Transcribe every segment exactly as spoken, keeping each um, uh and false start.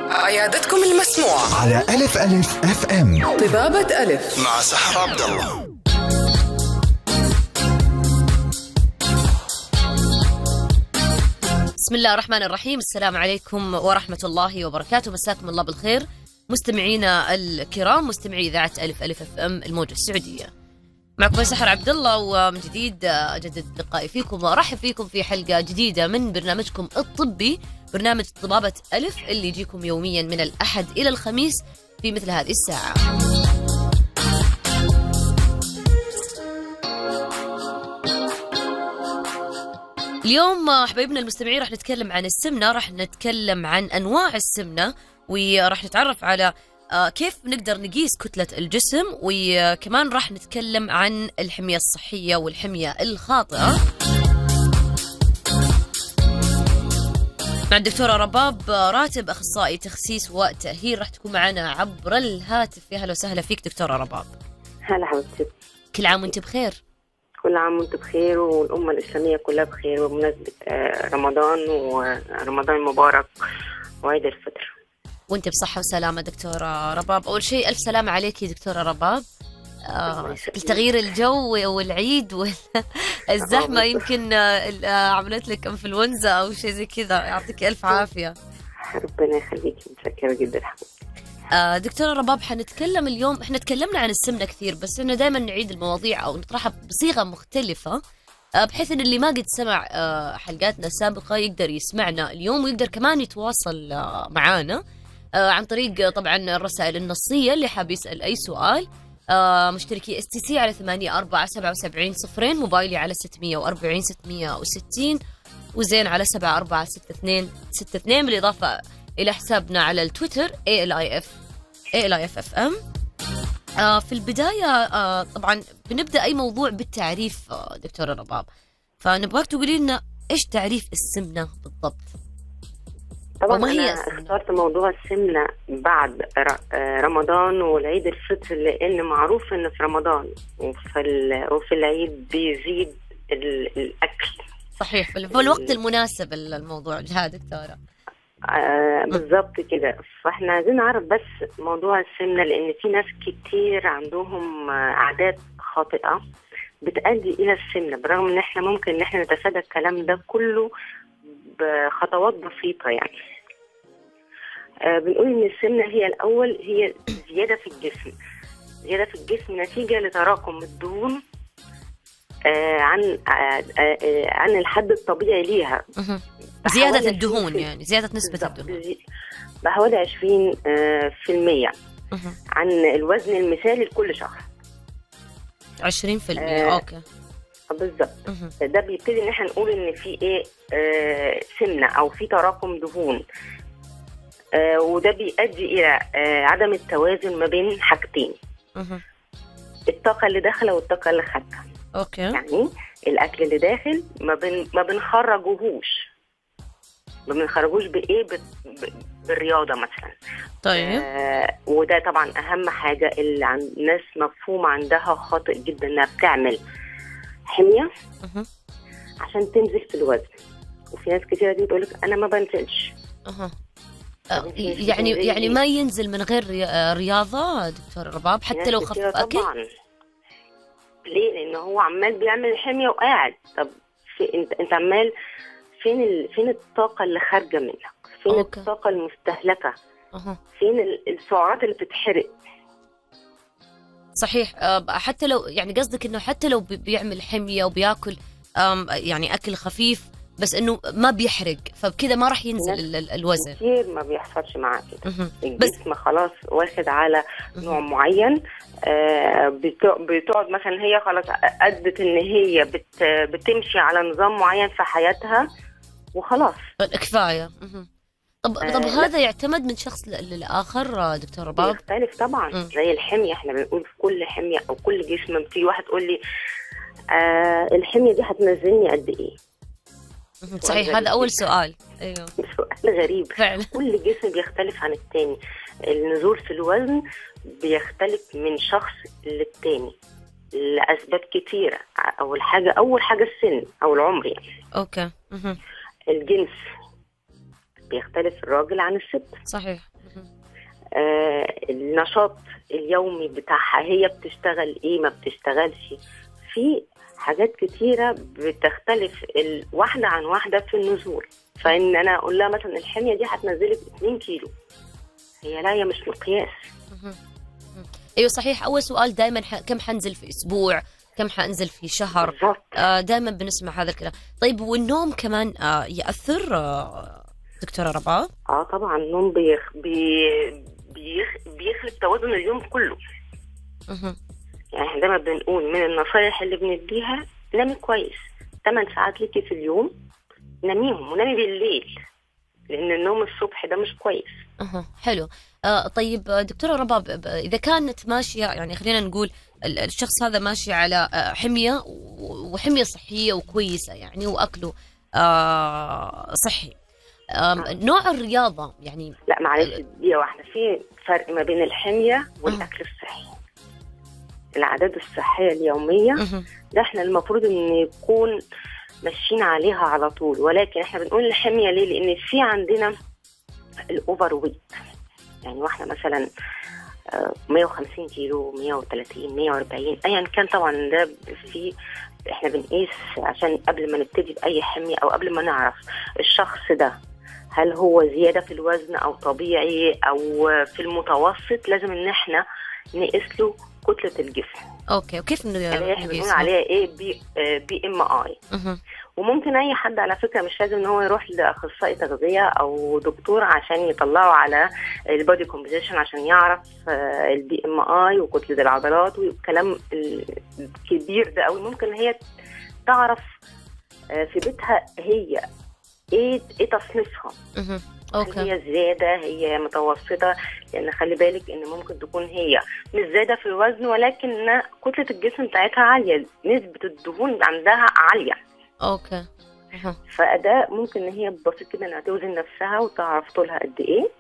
عيادتكم المسموعة على ألف ألف أف أم. طبابة ألف مع سحر عبد الله. بسم الله الرحمن الرحيم. السلام عليكم ورحمة الله وبركاته. مساكم الله بالخير مستمعينا الكرام، مستمعي إذاعة ألف ألف أف أم الموجة السعودية. معكم سحر عبد الله، ومن جديد أجدد لقائي فيكم وأرحب فيكم في حلقة جديدة من برنامجكم الطبي، برنامج طبابة ألف اللي يجيكم يوميا من الأحد إلى الخميس في مثل هذه الساعة. اليوم حبايبنا المستمعين راح نتكلم عن السمنة، راح نتكلم عن أنواع السمنة، وراح نتعرف على كيف نقدر نقيس كتلة الجسم، وكمان راح نتكلم عن الحمية الصحية والحمية الخاطئة مع الدكتورة رباب راتب، أخصائي تخسيس وتأهيل. راح تكون معنا عبر الهاتف. يا هلا وسهلا فيك دكتورة رباب. هلا حبيبتي، كل عام وانت بخير. كل عام وانت بخير والأمة الإسلامية كلها بخير، وبمناسبة رمضان ورمضان مبارك وعيد الفطر. وانت بصحة وسلامة دكتورة رباب. أول شيء ألف سلامة عليك دكتورة رباب. آه تغيير الجو والعيد والزحمة يمكن آه عملت لك انفلونزا أو شيء زي كذا، يعطيك ألف عافية. ربنا يخليكي، متشكرة جدا حبيبتي. آه دكتورة رباب، حنتكلم اليوم، احنا تكلمنا عن السمنة كثير، بس احنا دائما نعيد المواضيع أو نطرحها بصيغة مختلفة، آه بحيث ان اللي ما قد سمع آه حلقاتنا السابقة يقدر يسمعنا اليوم، ويقدر كمان يتواصل آه معانا آه عن طريق طبعا الرسائل النصية. اللي حاب يسأل أي سؤال آه مشتركي اس تي سي على ثمانية أربعة سبعة وسبعين صفرين، موبايلي على ستمية وأربعين ستمية وستين، وزين على سبعة أربعة ستة اثنين ستة اثنين، بالإضافة إلى حسابنا على التويتر إيه إل آي إف إيه إل آي إف إف إم. آه في البداية آه طبعا بنبدأ أي موضوع بالتعريف آه دكتورة رباب، فنبغاك تقولي لنا إيش تعريف السمنة بالضبط؟ طبعا أنا اخترت موضوع السمنة بعد رمضان والعيد الفطر، لأن معروف إن في رمضان وفي, وفي العيد بيزيد الأكل. صحيح، في الوقت المناسب الموضوع هذا دكتورة. آه بالضبط كده. فاحنا عايزين نعرف بس موضوع السمنة، لأن في ناس كتير عندهم عادات خاطئة بتؤدي إلى السمنة، برغم إن احنا ممكن إن احنا نتفادى الكلام ده كله بخطوات بسيطة. يعني آه بنقول إن السمنة هي الأول هي زيادة في الجسم، زيادة في الجسم نتيجة لتراكم الدهون آه عن آه آه عن الحد الطبيعي ليها. زيادة الدهون، يعني زيادة نسبة الدهون بحوالي عشرين في المية عن الوزن المثالي لكل شهر. عشرين في المية. أوكي بالضبط. ده بيبتدي ان احنا نقول ان في ايه آه سمنة او في تراكم دهون، آه وده بيؤدي الى آه عدم التوازن ما بين حاجتين، الطاقة اللي داخله والطاقة اللي خارجه. اوكي. يعني الاكل اللي داخل ما بن ما بنخرجوهوش ما بنخرجوش بايه ب... ب... بالرياضه مثلا. طيب. آه وده طبعا اهم حاجه اللي عند الناس مفهوم عندها خاطئ جدا، انها بتعمل حميه أه. عشان تنزل في الوزن، وفي ناس كتير دي تقول لك انا ما بنزلش. اها أه. يعني يعني ما ينزل من غير رياضه دكتور رباب حتى لو خف اكل؟ طبعا. ليه؟ لان هو عمال بيعمل حميه وقاعد. طب في انت انت عمال فين ال... فين الطاقه اللي خارجه منك؟ فين أوكي. الطاقه المستهلكه؟ أه. فين السعرات اللي بتتحرق؟ صحيح. حتى لو يعني قصدك انه حتى لو بيعمل حميه وبياكل يعني اكل خفيف، بس انه ما بيحرق، فبكذا ما راح ينزل الوزن. كثير ما بيحصلش معاه كده. الجسم خلاص واخد على نوع معين، آه بتقعد مثلا هي خلاص ادت ان هي بت بتمشي على نظام معين في حياتها وخلاص كفايه. طب آه طب هذا يعتمد من شخص للآخر دكتور رباب؟ يختلف طبعا. م. زي الحمية، احنا بنقول في كل حمية او كل جسم بتيجي واحد تقول لي آه الحمية دي هتنزلني قد ايه؟ صحيح، هذا اول سؤال. ايوه سؤال غريب فعلا. كل جسم بيختلف عن التاني، النزول في الوزن بيختلف من شخص للتاني لأسباب كتيرة. أول حاجة أول حاجة السن أو العمر يعني. أوكي. مه. الجنس بيختلف الراجل عن الست. صحيح. آه النشاط اليومي بتاعها، هي بتشتغل ايه ما بتشتغلش. في حاجات كتيرة بتختلف الواحدة عن واحدة في النزول. فإن أنا أقول لها مثلا الحمية دي هتنزلك اتنين كيلو، هي لا، هي مش مقياس. ايوه صحيح. اول سؤال دائما ح... كم حنزل في اسبوع، كم حنزل في شهر. بالظبط. آه دائما بنسمع هذا الكلام. طيب والنوم كمان آه يأثر آه دكتورة رباب؟ اه طبعا النوم بيخ... بي... بيخ... بيخلق توازن اليوم كله. مه. يعني احنا دايما بنقول من النصايح اللي بنديها نامي كويس، ثمان ساعات ليكي في اليوم ناميهم، ونامي بالليل لان النوم الصبح ده مش كويس. اها حلو. آه طيب دكتورة رباب، ب- اذا كانت ماشيه، يعني خلينا نقول ال- الشخص هذا ماشي على آه، حميه و- وحميه صحيه وكويسه يعني، واكله آه صحي، آه نوع الرياضه يعني. لا معلش دقيقة واحدة، في فرق ما بين الحمية والأكل الصحي. العادات الصحية اليومية مه. ده احنا المفروض ان يكون ماشيين عليها على طول، ولكن احنا بنقول الحمية ليه؟ لأن في عندنا الأوفر ويت. يعني واحدة مثلا آه، مية وخمسين كيلو، مية وثلاثين، مية وأربعين، أيا كان طبعا ده في، احنا بنقيس عشان قبل ما نبتدي بأي حمية أو قبل ما نعرف الشخص ده هل هو زيادة في الوزن أو طبيعي أو في المتوسط، لازم إن احنا نقيس له كتلة الجسم. اوكي، وكيف ن- اللي احنا بنقول نقيسها؟ عليها ايه؟ بي آه، بي ام اي. مه. وممكن اي حد على فكره، مش لازم ان هو يروح لاخصائي تغذيه او دكتور عشان يطلعوا على البودي كومبوزيشن عشان يعرف البي ام اي وكتله العضلات والكلام الكبير ده قوي. ممكن هي تعرف آه، في بيتها هي ايه ايه تصنيفها. مه. هل اوكي. هي زياده، هي متوسطه؟ لان خلي بالك ان ممكن تكون هي مش زياده في الوزن، ولكن كتله الجسم بتاعتها عاليه، نسبه الدهون عندها عاليه. اوكي. أها. فده ممكن ان هي بسيط كده انها توزن نفسها وتعرف طولها قد ايه،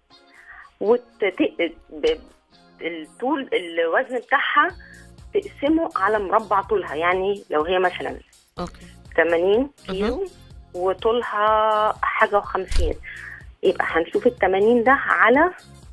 وت ب- الطول الوزن بتاعها تقسمه على مربع طولها. يعني لو هي مثلا اوكي. ثمانين كيلو وطولها حاجه وخمسين، يبقى هنشوف ال ثمانين ده على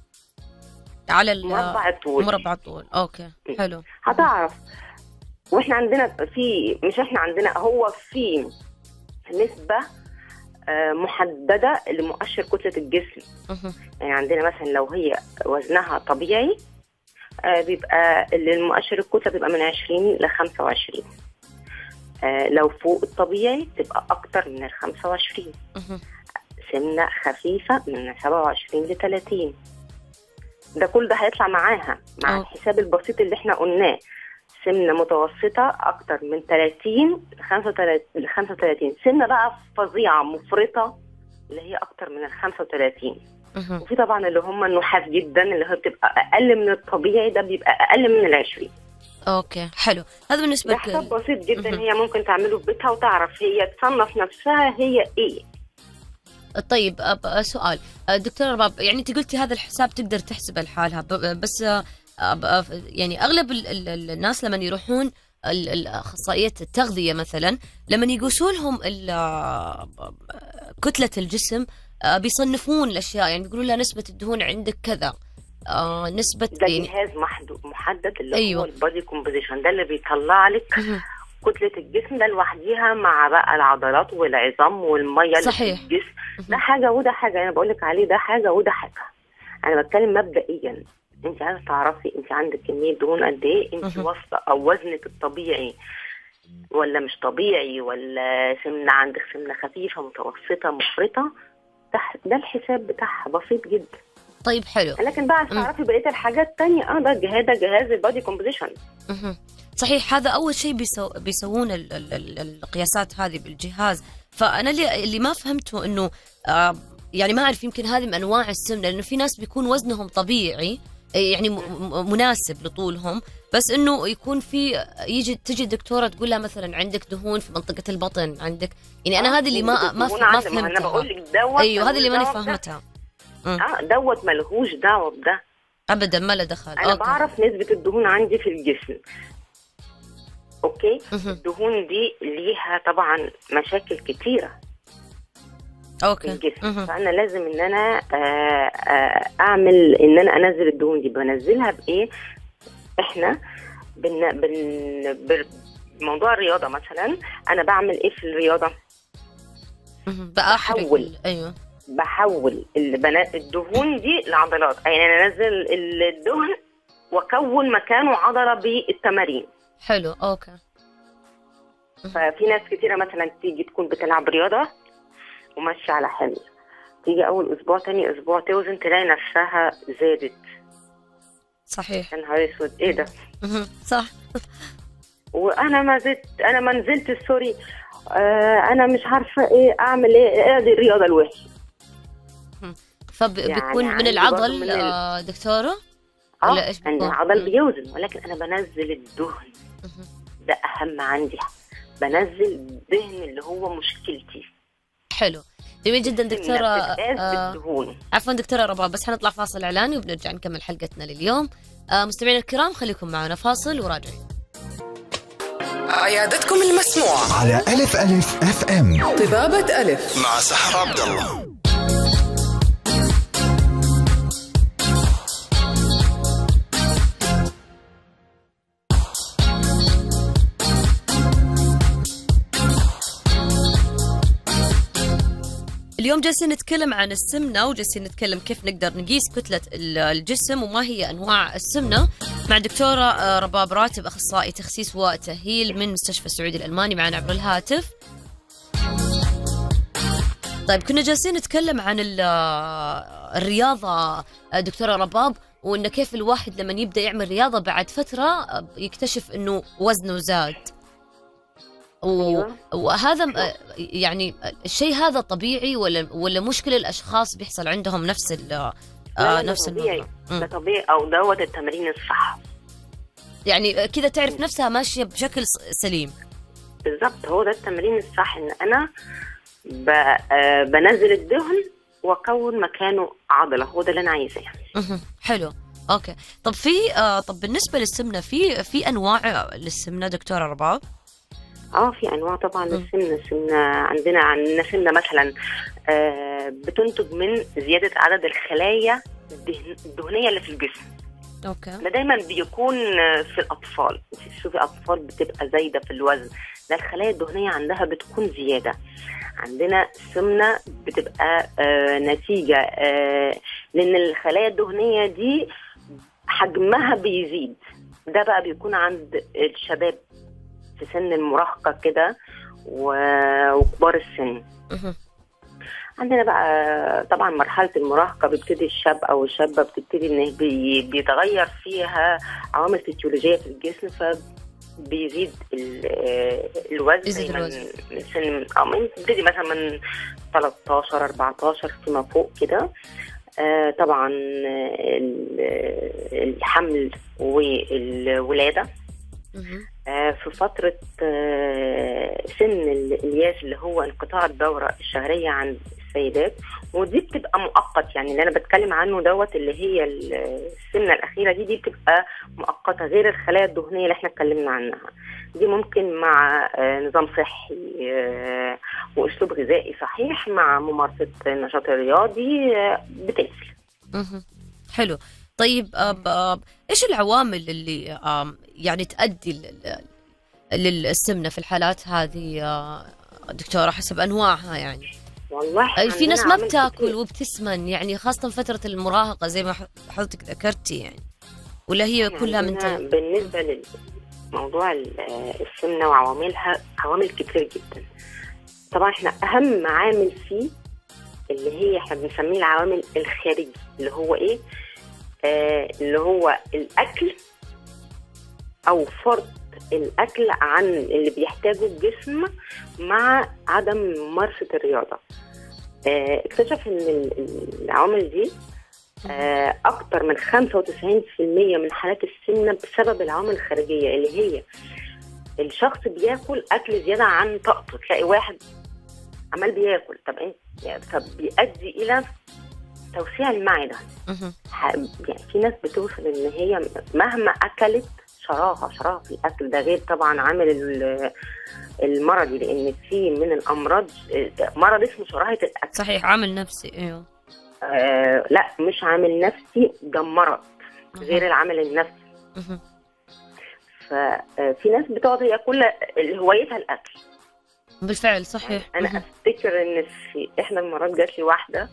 على ال- مربع الطول. مربع الطول. اوكي حلو. هتعرف. واحنا عندنا في، مش احنا عندنا، هو في نسبة آه، محددة لمؤشر كتلة الجسم. مه. يعني عندنا مثلا لو هي وزنها طبيعي آه، بيبقى المؤشر الكتلة بيبقى من عشرين ل خمسة وعشرين. آه، لو فوق الطبيعي تبقى أكتر من ال خمسة وعشرين. مه. سمنة خفيفة من سبعة وعشرين ل ثلاثين. ده كل ده هيطلع معاها مع أوه. الحساب البسيط اللي احنا قلناه. سمنة متوسطة أكتر من ثلاثين ل خمسة وثلاثين. سمنة بقى فظيعة مفرطة اللي هي أكتر من ال خمسة وثلاثين. مه. وفي طبعا اللي هم النحاف جدا اللي هي بتبقى أقل من الطبيعي، ده بيبقى أقل من العشرين. اوكي حلو. هذا بالنسبه ده لك. حساب بسيط جدا. مه. هي ممكن تعمله في بيتها وتعرف هي تصنف نفسها هي إيه. طيب أب- سؤال دكتور رباب، يعني انت قلتي هذا الحساب تقدر تحسبه لحالها، ب- بس أب- يعني اغلب ال- ال- الناس لما يروحون ال- الاخصائيه التغذيه مثلا، لما يقيسوا لهم ال- كتله الجسم بيصنفون الاشياء، يعني بيقولوا لها نسبه الدهون عندك كذا، آه، نسبه ده يعني. جهاز محدود محدد اللي أيوة. هو البادي كومبوزيشن، ده اللي بيطلع لك مه. كتلة الجسم ده لوحديها مع بقى العضلات والعظام والمية اللي في صحيح. الجسم. ده حاجة وده حاجة. أنا بقولك عليه ده حاجة وده حاجة. أنا بتكلم مبدئيا. أنت عايزة تعرفي أنت عندك كمية دهون قد إيه، أنت مه. واصلة أو وزنك الطبيعي ولا مش طبيعي، ولا سمنة عندك سمنة خفيفة متوسطة مفرطة. ده ده الحساب بتاعها بسيط جدا. طيب حلو. لكن بقى عشان تعرفي بقية الحاجات التانية اه ده جهاز ده جهاز البادي كومبوزيشن. مه. صحيح. هذا أول شيء بيسو بيسوون ال ال ال القياسات هذه بالجهاز. فأنا اللي, اللي ما فهمته إنه آه يعني ما أعرف، يمكن هذه من أنواع السمنة، لأنه في ناس بيكون وزنهم طبيعي يعني م مناسب لطولهم، بس إنه يكون في يجي تجي الدكتورة تقول لها مثلا عندك دهون في منطقة البطن عندك، يعني أنا هذه اللي ما ما, ما فهمتها. أنا بقول لك دوت. أيوه هذه اللي ماني فهمتها. اه دوت ملهوش دعوة بده أبدا، ما له دخل. أنا أوكي. بعرف نسبة الدهون عندي في الجسم. اوكي. مه. الدهون دي ليها طبعا مشاكل كتيرة. اوكي. الجسم. مهم. فانا لازم ان انا آه، آه، اعمل ان انا انزل الدهون دي. بنزلها بايه؟ احنا بن بن بموضوع الرياضه مثلا. انا بعمل ايه في الرياضه؟ مهم. بأحرق بحول. ال- ايوه بحول البنا- الدهون دي لعضلات، يعني انا انزل الدهن واكون مكانه عضله بالتمارين. حلو. اوكي. ففي ناس كتيره مثلا تيجي تكون بتلعب رياضه وماشيه على حمل، تيجي اول اسبوع تاني اسبوع توزن تلاقي نفسها زادت. صحيح. يا نهار اسود، ايه ده؟ مهم. صح. وانا ما زدت، انا ما نزلت سوري. آه انا مش عارفه ايه اعمل، ايه ايه دي الرياضه الوحشه. فبيكون يعني من عندي العضل برضو من ال- آه، دكتورة اه ولا ايش عندي بيكون؟ العضل مم. بيوزن، ولكن انا بنزل الدهن. مهم. ده اهم عندي، بنزل الدهن اللي هو مشكلتي. حلو. جميل جدا دكتورة. بتتقاس آه، بالدهون. عفوا دكتورة رباب، بس حنطلع فاصل إعلاني وبنرجع نكمل حلقتنا لليوم. آه، مستمعينا الكرام خليكم معنا فاصل وراجعين. عيادتكم المسموعة على ألف ألف أف أم. طبابة ألف مع سحر عبد الله. اليوم جالسين نتكلم عن السمنة، وجالسين نتكلم كيف نقدر نقيس كتلة ال- الجسم وما هي أنواع السمنة مع دكتورة آه، رباب راتب، أخصائي تخسيس وتأهيل من مستشفى السعودي الألماني، معنا عبر الهاتف. طيب كنا جالسين نتكلم عن ال- آه، الرياضة آه، دكتورة رباب، وإنه كيف الواحد لما يبدأ يعمل رياضة بعد فترة آه، يكتشف إنه وزنه زاد. و... أيوة. وهذا م- يعني الشيء هذا طبيعي ولا ولا مشكلة الأشخاص بيحصل عندهم نفس ال لا، آه لا، نفس ده طبيعي. الموضوع؟ ده مم. طبيعي، او دوت التمارين الصح. يعني كذا تعرف نفسها ماشية بشكل س- سليم. بالظبط، هو ده التمرين الصح. ان انا ب... آه بنزل الدهن واكون مكانه عضله. هو ده اللي انا عايزاه. مهم. حلو. اوكي. طب في آه طب بالنسبة للسمنة، في في أنواع للسمنة دكتورة رباب؟ اه في انواع طبعا للسمنه. السمنه عندنا عندنا سمنه مثلا آه بتنتج من زياده عدد الخلايا الدهن- الدهنيه اللي في الجسم. اوكي. ده دايما بيكون آه، في الاطفال. شوفي اطفال بتبقى زايده في الوزن، ده الخلايا الدهنيه عندها بتكون زياده. عندنا سمنه بتبقى آه نتيجه آه لان الخلايا الدهنيه دي حجمها بيزيد. ده بقى بيكون عند الشباب في سن المراهقة كده و- وكبار السن. مهم. عندنا بقى طبعا مرحلة المراهقة بيبتدي الشاب أو الشابة بتبتدي إن بي- بيتغير فيها عوامل فسيولوجية في الجسم، فبيزيد ال- آه، الوزن. يزيد من الوزن. من سن أو من بتبتدي مثلا من ثلاثة عشر أربعتاشر فيما فوق كده. آه، طبعا آه، ال- آه، الحمل والولادة. مهم. آه، في فترة آه، سن ال- الياس اللي هو انقطاع الدورة الشهرية عند السيدات، ودي بتبقى مؤقت. يعني اللي أنا بتكلم عنه دوت اللي هي ال- السمنة الأخيرة دي دي بتبقى مؤقتة، غير الخلايا الدهنية اللي احنا اتكلمنا عنها. دي ممكن مع آه، نظام صحي آه، وأسلوب غذائي صحيح مع ممارسة النشاط الرياضي آه، بتنزل. مهم. حلو. طيب آب آب ايش العوامل اللي آم، يعني تؤدي لل- للسمنة في الحالات هذه آه، دكتورة، حسب انواعها يعني؟ والله في عندنا ناس ما عوامل بتاكل كتير. وبتسمن، يعني خاصة فترة المراهقة زي ما ح- حضرتك ذكرتي يعني، ولا هي كلها من عندنا تل... بالنسبة لموضوع ال- السمنة وعواملها عوامل كتير جدا. طبعا احنا أهم عامل فيه اللي هي احنا بنسميه العوامل الخارجي، اللي هو ايه؟ آه اللي هو الأكل أو فرط الأكل عن اللي بيحتاجه الجسم مع عدم ممارسة الرياضة. آه اكتشف ان ال- العوامل دي آه، أكتر من خمسة وتسعين بالمية من حالات السمنة بسبب العوامل الخارجية، اللي هي الشخص بياكل أكل زيادة عن طاقته. تلاقي واحد عمال بياكل، طب إيه يعني؟ فبيؤدي إلى توسيع المعدة. مهم. ح- يعني في ناس بتوصل إن هي مهما أكلت شراهه شراهه في الاكل ده، غير طبعا عامل ال- المرضي، لان في من الامراض مرض اسمه شراهه الاكل. صحيح، عامل نفسي. ايوه. آه لا، مش عامل نفسي، ده مرض غير العامل النفسي. مهم. ففي ناس بتقعد هي كل هوايتها الاكل. بالفعل صحيح. انا مهم. افتكر ان في احدى المرات جات لي واحده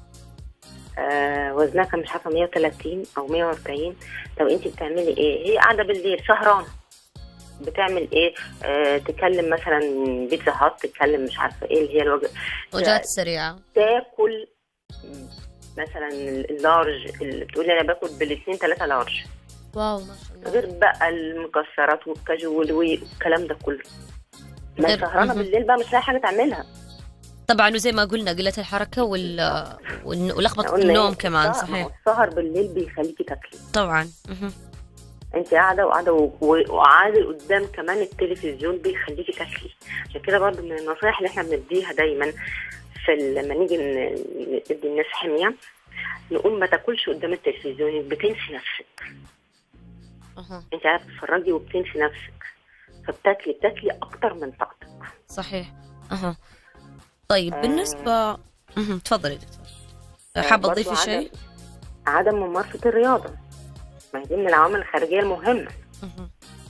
آه وزنها كان مش عارفه مية وتلاتين او مية واربعين. طب انت بتعملي ايه؟ هي قاعده بالليل سهرانه، بتعمل ايه؟ آه تكلم مثلا بيتزا هات، تتكلم مش عارفه ايه اللي هي الوجبه، وجبات سريعه. تاكل مثلا اللارج، اللي بتقولي انا باكل بالاثنين ثلاثه لارج، واو ما شاء الله. غير بقى المكسرات والكاجو والوي والكلام ده كله. ما غير- سهرانه مهم. بالليل بقى، مش لاقي حاجه تعملها. طبعا، وزي ما قلنا قلة الحركة وال والن- ولخبطة قلنا النوم إيه؟ كمان. السهر- ما هو صحيح. السهر بالليل بيخليكي تاكلي. طبعا. مهم. انت قاعده وقاعده و- و- وقاعده قدام كمان التلفزيون بيخليكي تاكلي. عشان كده برضه من النصائح اللي احنا بنديها دايما في ال- لما نيجي ن- ندي الناس حميه، نقول ما تاكلش قدام التلفزيون، بتنسي نفسك. أها. انت قاعده بتتفرجي وبتنسي نفسك، فبتاكلي بتاكلي اكتر من طاقتك. صحيح. اها. طيب آه. بالنسبة مهم. تفضلي دكتور، حابة برضو تضيفي شيء؟ عدم عدم ممارسه الرياضه، ما هي دي من العوامل الخارجيه المهمه. مهم.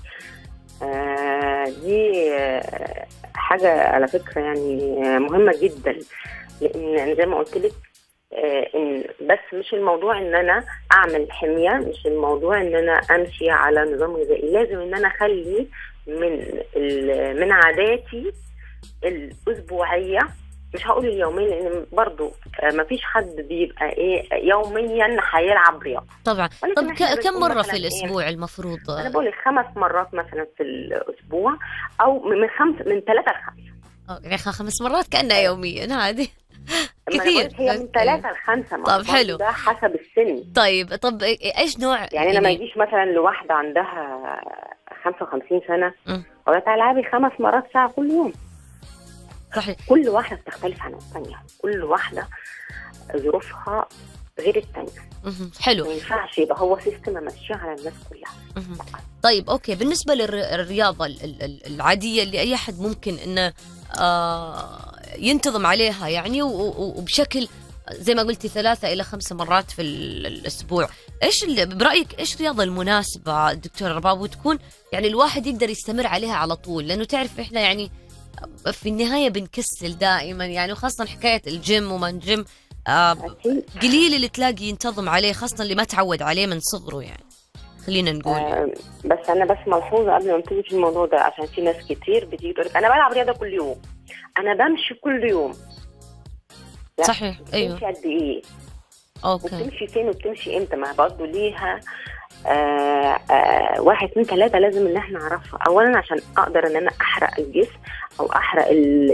آه دي آه حاجة على فكرة يعني آه مهمة جدا، لأن زي ما قلت لك آه إن بس مش الموضوع إن أنا أعمل حمية، مش الموضوع إن أنا أمشي على نظام غذائي، لازم إن أنا أخلي من ال- من عاداتي الأسبوعية، مش هقول اليومية لأن برضو آه مفيش حد بيبقى إيه يوميا هيلعب رياضة. طبعا. ولكن طب إحنا ك- كم بنقول مرة في مثلاً إيه؟ الأسبوع المفروض؟ انا بقول لك خمس مرات مثلا في الاسبوع، او من خمس من ثلاثه لخمسه. آه، يعني خ- خمس مرات كأنها يوميا هذه أما أنا كثير. بقولك هي من ثلاثه لخمسه مرات. طب حلو. ده حسب السن. طيب طب ايش نوع يعني انا ما يجيش مثلا لواحده عندها خمسة وخمسين سنه مم. اقول لها تعالي العبي خمس مرات ساعه كل يوم. صحيح. كل واحده بتختلف عن الثانيه، كل واحده ظروفها غير الثانيه. مهم. حلو. ما ينفعش يبقى هو سيستم ماشيه على الناس كلها. مهم. طيب اوكي، بالنسبه للرياضه العاديه اللي اي احد ممكن انه آه ينتظم عليها يعني، و- و- وبشكل زي ما قلتي ثلاثة إلى خمسة مرات في ال- الأسبوع، إيش اللي برأيك إيش الرياضة المناسبة دكتور رباب، وتكون يعني الواحد يقدر يستمر عليها على طول؟ لأنه تعرف إحنا يعني في النهاية بنكسل دائما يعني، وخاصة حكاية الجيم وما الجيم آه أكيد. قليل اللي تلاقي ينتظم عليه، خاصة اللي ما تعود عليه من صغره يعني، خلينا نقول. آه بس انا بس ملحوظه قبل ما نبتدي في الموضوع ده، عشان في ناس كتير بتيجي تقول لك انا بلعب رياضه كل يوم، انا بمشي كل يوم. لا، صحيح. ايوه. بتمشي قد ايه؟ اوكي. وبتمشي فين وبتمشي امتى؟ ما برضه ليها آه آه واحد اتنين تلاته لازم ان احنا نعرفها. اولا عشان اقدر ان انا احرق الجسم او احرق ال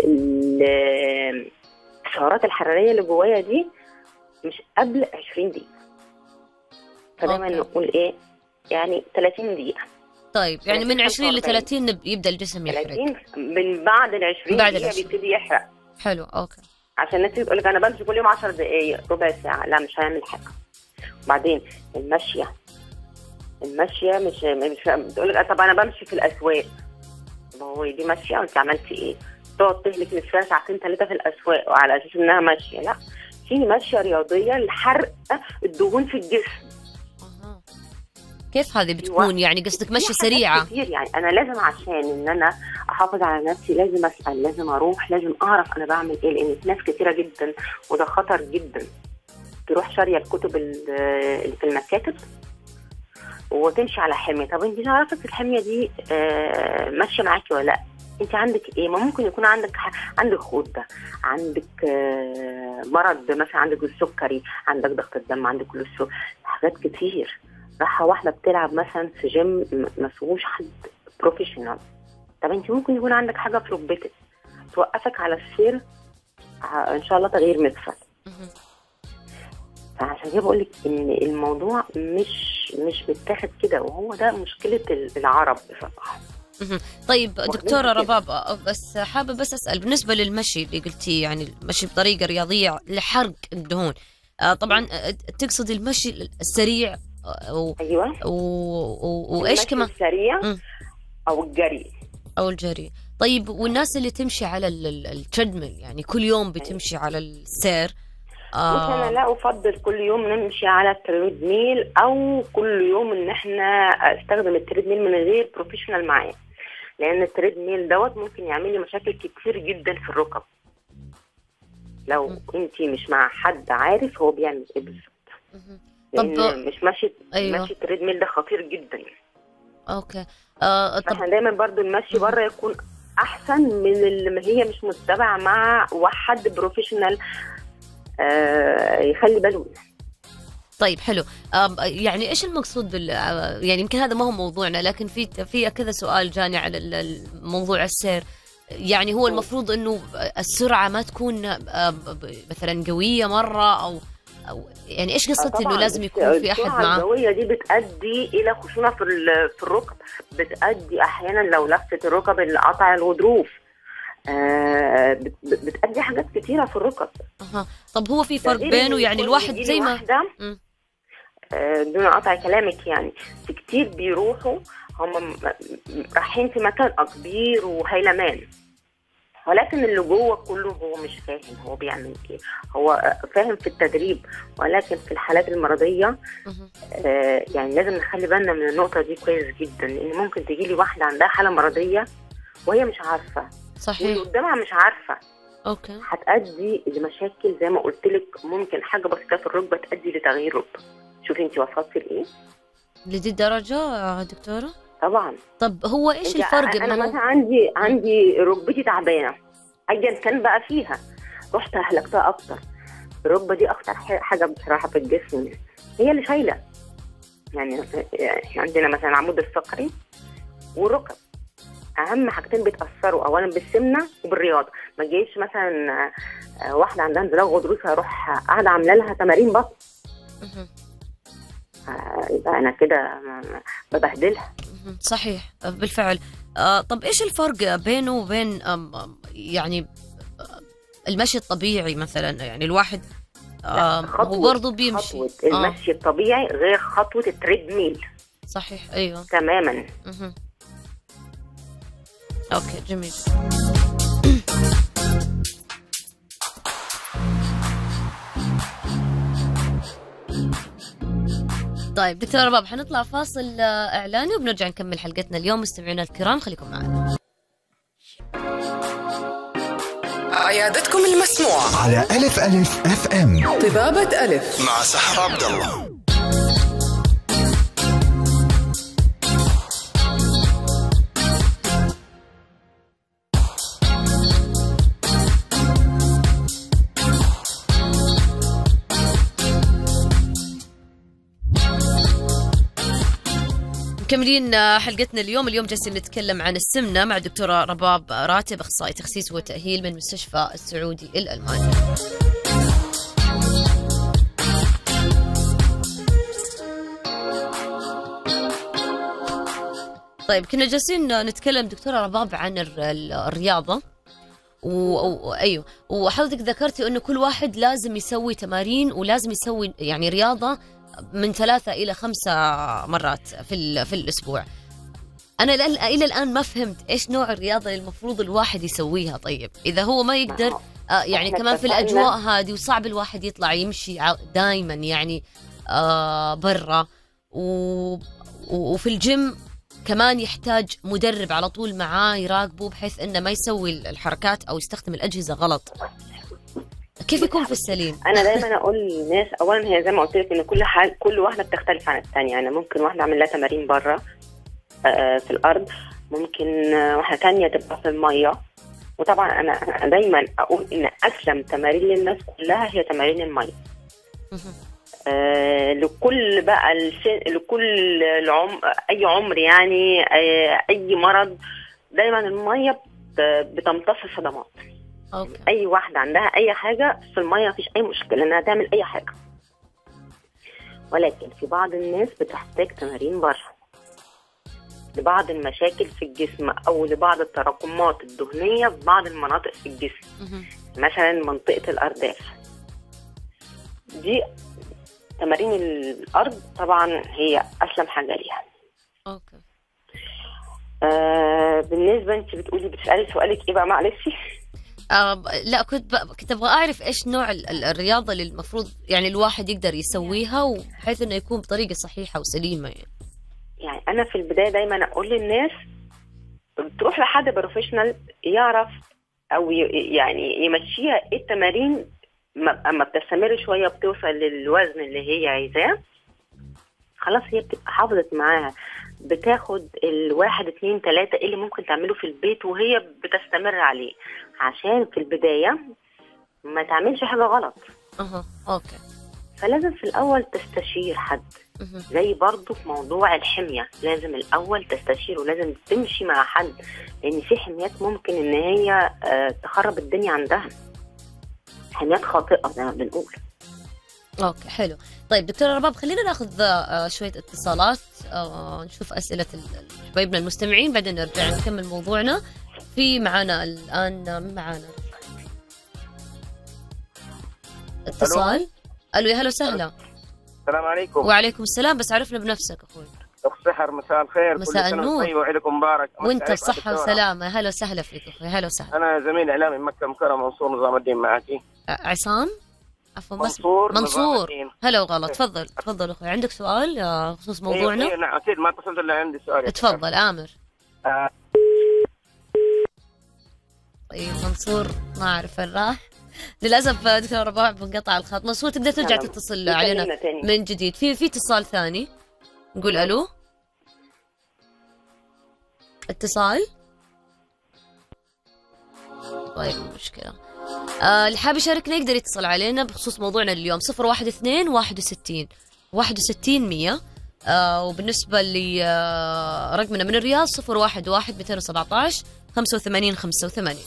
ال السعرات الحراريه اللي جوايا دي مش قبل عشرين دقيقه. فدايما أوكي. نقول ايه يعني ثلاثين دقيقه. طيب يعني من عشرين ل خمسة وأربعين. ثلاثين نب- يبدأ الجسم يحرق. ثلاثين من بعد ال عشرين بعد دقيقه العشرين. بيبتدي يحرق. حلو. اوكي. عشان الناس تقول لك انا بمشي كل يوم عشر دقائق ربع ساعه، لا مش هيعمل حاجه. وبعدين المشيه المشيه مش مش بتقول لك طب انا بمشي في الاسواق، ما هو دي ماشيه وانت عملتي ايه؟ تقعد تهلك نفسها ساعتين ثلاثه في الاسواق وعلى اساس انها ماشيه؟ لا، في ماشيه رياضيه لحرق الدهون في الجسم. أها. كيف هذه أيوة. بتكون يعني؟ قصدك مشي في حاجات سريعة؟ كتير يعني انا لازم عشان ان انا احافظ على نفسي لازم اسال، لازم اروح، لازم اعرف انا بعمل ايه، لان في ناس كتيره جدا وده خطر جدا تروح شاريه الكتب ال- اللي في المكاتب وتمشي على حميه. طب انت عرفتي الحميه دي آه، ماشيه معاكي ولا لا؟ انت عندك ايه؟ ما ممكن يكون عندك ح- عندك غده، عندك آه، مرض مثلا، عندك السكري، عندك ضغط الدم، عندك كوليسترول، حاجات كتير. راحه واحده بتلعب مثلا في جيم م- ما فيهوش حد بروفيشنال. طب انت ممكن يكون عندك حاجه في ركبتك توقفك على السير ع- ان شاء الله تغيير مفصل. مهم. فعشان كده بقول لك ان الموضوع مش مش متاخد كده، وهو ده مشكله ال- العرب بصراحه. مهم. طيب واخدين دكتورة كده. رباب، أه، بس حابة بس أسأل بالنسبة للمشي اللي قلتيه، يعني المشي بطريقة رياضية لحرق الدهون، آه، طبعا آه، تقصد المشي السريع و... ايوه و... و... وايش المشي كمان؟ السريع مم. او الجري. او الجري. طيب والناس اللي تمشي على التريدميل، يعني كل يوم بتمشي على السير؟ آه. بص انا لا افضل كل يوم نمشي على التريدميل، او كل يوم ان احنا استخدم التريدميل من غير بروفيشنال معايا، لان التريدميل دوت ممكن يعمل لي مشاكل كتير جدا في الركب لو انت مش مع حد عارف هو بيعمل ايه بالظبط. طب مش ماشي أيوة. ماشي التريدميل ده خطير جدا. اوكي. آه طب احنا دايما برضو المشي بره يكون احسن من اللي هي مش متبعه مع حد بروفيشنال آه يخلي باله. طيب حلو. آه يعني ايش المقصود بال يعني يمكن هذا ما هو موضوعنا، لكن في في كذا سؤال جاني على الموضوع السير. يعني هو المفروض انه السرعه ما تكون آه مثلا قويه مره، او او يعني ايش قصتي انه لازم يكون في احد معاه؟ السرعه القويه دي بتؤدي الى خشونه في في الركب، بتؤدي احيانا لو لفت الركب اللي قطع الغضروف، آه بتؤدي حاجات كتيره في الركب. اها. طب هو في فرق بينه يعني الواحد زي ما آه دون قطع كلامك، يعني في كتير بيروحوا هم رايحين في مكان كبير وهيلمان، ولكن اللي جوه كله هو مش فاهم هو بيعمل ايه. هو فاهم في التدريب، ولكن في الحالات المرضيه آه يعني لازم نخلي بالنا من النقطه دي كويس جدا، لان ممكن تجي لي واحده عندها حاله مرضيه وهي مش عارفه، صحيح، واللي قدامها مش عارفه، اوكي، هتؤدي لمشاكل زي ما قلت لك. ممكن حاجه بسيطه في الركبه تؤدي لتغيير ركبه. شوفي انت وصلتي لايه لدي الدرجه يا دكتوره؟ طبعا. طب هو ايش الفرق؟ انا مثلا عندي عندي ركبتي تعبانه ايا كان بقى فيها، رحت اهلكتها اكتر. الركبه دي اخطر حاجه بصراحه في الجسم، هي اللي شايله. يعني عندنا مثلا العمود الفقري والركب، اهم حاجتين بيتاثروا اولا بالسمنه وبالرياضه. ما تجيش مثلا واحده عندها انزلاق غضروفي اروح قاعده عامله لها تمارين بطن، يبقى انا كده ببهدلها. صحيح بالفعل. آه طب ايش الفرق بينه وبين يعني المشي الطبيعي مثلا؟ يعني الواحد آه هو برضه بيمشي. خطوة المشي آه. الطبيعي غير خطوه التريد ميل. صحيح، ايوه تماما. مه. اوكي جميل. طيب دكتور رباب، حنطلع فاصل اعلاني وبنرجع نكمل حلقتنا اليوم. مستمعينا الكرام خليكم معنا. عيادتكم المسموعة على ألف ألف أف أم. طبابة ألف مع سحر عبد الله. مكملين حلقتنا اليوم. اليوم جالسين نتكلم عن السمنة مع الدكتورة رباب راتب، أخصائي تخسيس وتأهيل من مستشفى السعودي الألماني. طيب كنا جالسين نتكلم دكتورة رباب عن الرياضة و... ايوه، وحضرتك ذكرتي انه كل واحد لازم يسوي تمارين ولازم يسوي يعني رياضة من ثلاثة إلى خمسة مرات في في الأسبوع. أنا إلى الآن ما فهمت إيش نوع الرياضة اللي المفروض الواحد يسويها. طيب إذا هو ما يقدر آه يعني كمان في الأجواء هذه وصعب الواحد يطلع يمشي دائما يعني آه برا، و... وفي الجيم كمان يحتاج مدرب على طول معاه يراقبه بحيث إنه ما يسوي الحركات أو يستخدم الأجهزة غلط. كيف يكون في السليم؟ انا دايما اقول للناس اولا هي زي ما قلت لك ان كل حاجه كل واحده بتختلف عن الثانيه. يعني ممكن واحده اعمل لها تمارين بره في الارض، ممكن واحده ثانيه تبقى في الميه. وطبعا انا دايما اقول ان اسلم تمارين للناس كلها هي تمارين الميه. آه لكل بقى السن، لكل العمر، اي عمر يعني، آه اي مرض، دايما الميه بتمتص الصدمات. أوكي. اي واحده عندها اي حاجه في الميه مفيش اي مشكله انها تعمل اي حاجه، ولكن في بعض الناس بتحتاج تمارين بره لبعض المشاكل في الجسم او لبعض التراكمات الدهنيه في بعض المناطق في الجسم. مثلا منطقه الارداف دي تمارين الارض طبعا هي اسلم حاجه ليها. اوكي. آه بالنسبه انت بتقولي بتسالي سؤالك ايه بقى معلش؟ آه لا كنت ب... كنت ابغى اعرف ايش نوع ال... ال- الرياضه اللي المفروض يعني الواحد يقدر يسويها وبحيث انه يكون بطريقه صحيحه وسليمه يعني. يعني انا في البدايه دايما اقول للناس تروح لحد بروفيشنال يعرف او ي... يعني يمشيها ايه التمارين، اما بتستمر شويه بتوصل للوزن اللي هي عايزاه، خلاص هي بتبقى حافظت معاها، بتاخد الواحد اتنين تلاتة اللي ممكن تعمله في البيت وهي بتستمر عليه، عشان في البداية ما تعملش حاجة غلط. اها اوكي. فلازم في الأول تستشير حد. أه. زي برضو في موضوع الحمية، لازم الأول تستشير ولازم تمشي مع حد، لأن في حميات ممكن إن هي تخرب الدنيا عندها، حميات خاطئة زي ما بنقول. اوكي حلو. طيب دكتورة رباب خلينا ناخذ شوية اتصالات، نشوف أسئلة حبايبنا المستمعين بعدين نرجع نكمل موضوعنا. في معانا الآن معانا اتصال. الو يا هلا وسهلا. السلام عليكم. وعليكم السلام، بس عرفنا بنفسك اخوي. اخ سحر مساء الخير. مساء النور. طيب وعيدكم مبارك. وانت بصحة وسلامة. هلا وسهلا فيك اخوي. هلا وسهلا. انا زميل اعلامي مكة مكرمة منصور نظام الدين معك. عصام عفوا منصور منصور. هلا وغلا. تفضل تفضل اخوي، عندك سؤال بخصوص موضوعنا؟ ايه نعم اكيد، ما اتصلت الا عندي سؤال. تفضل آمر. آه. طيب منصور ما اعرف وين راح للاسف. دكتور رباع بنقطع الخط. منصور تقدر ترجع تتصل علينا من جديد. في في اتصال ثاني، نقول الو. اتصال. طيب مشكلة. آه اللي حاب يشاركنا يقدر يتصل علينا بخصوص موضوعنا اليوم صفر واحد اثنين واحد وستين واحد وستين مية. آه وبالنسبة لرقمنا من الرياض صفر واحد واحد مئتين وسبعة عشر خمسة وثمانين خمسة وثمانين.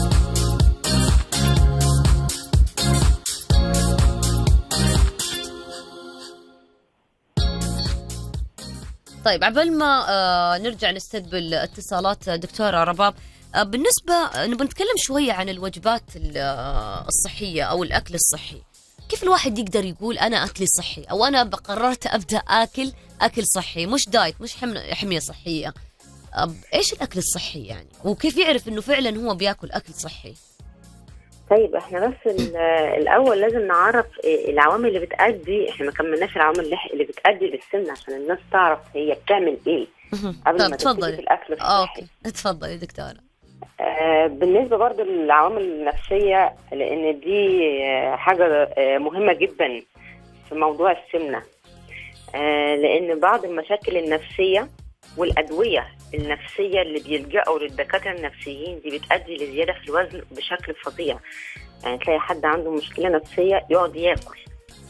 طيب عبال ما آه نرجع نستقبل اتصالات دكتورة رباب، آه بالنسبة نبغى نتكلم شوية عن الوجبات الصحية أو الأكل الصحي. كيف الواحد يقدر يقول أنا أكلي صحي أو أنا قررت أبدأ أكل أكل صحي، مش دايت مش حمية صحية؟ آه إيش الأكل الصحي يعني، وكيف يعرف إنه فعلا هو بياكل أكل صحي؟ طيب احنا بس الاول لازم نعرف العوامل اللي بتأدي، احنا ما كملناش العوامل اللي بتأدي للسمنه عشان الناس تعرف هي بتعمل ايه قبل ما تبتدي في الاكل الصحي. اوكي اتفضلي دكتوره. آه بالنسبه برضو للعوامل النفسيه، لان دي حاجه مهمه جدا في موضوع السمنه، آه لان بعض المشاكل النفسيه والادويه النفسيه اللي بيلجأوا للدكاتره النفسيين دي بتؤدي لزياده في الوزن بشكل فظيع. يعني تلاقي حد عنده مشكله نفسيه يقعد ياكل،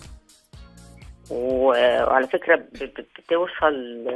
وعلى فكره بتوصل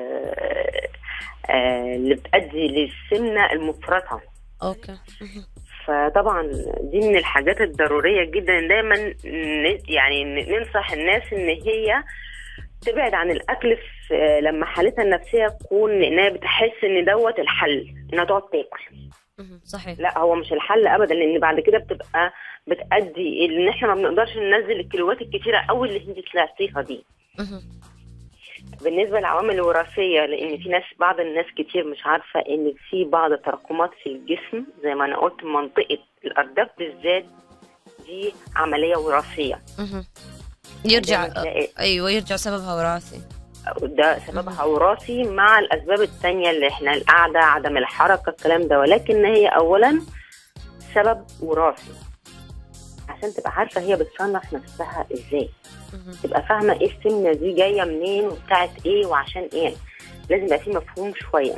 اللي بتؤدي للسمنه المفرطه. اوكي. فطبعا دي من الحاجات الضروريه جدا، دايما يعني ننصح الناس ان هي تبعد عن الاكل في لما حالتها النفسيه تكون انها بتحس ان دوت الحل انها تقعد تاكل. صحيح. لا هو مش الحل ابدا، لان بعد كده بتبقى بتأدي ان احنا ما بنقدرش ننزل الكيلوات الكتيره قوي اللي انت طلعتيها دي. بالنسبه للعوامل الوراثيه، لان في ناس بعض الناس كتير مش عارفه ان في بعض التراكمات في الجسم زي ما انا قلت منطقه الارداف بالذات دي عمليه وراثيه. يرجع ايوه يرجع سببها وراثي. ده سببها وراثي مع الاسباب الثانيه اللي احنا القعده عدم الحركه الكلام ده، ولكن هي اولا سبب وراثي عشان تبقى عارفه هي بتصنف نفسها ازاي، تبقى فاهمه ايه السمنه دي جايه منين وبتاعت ايه وعشان ايه. لازم يبقى في مفهوم شويه.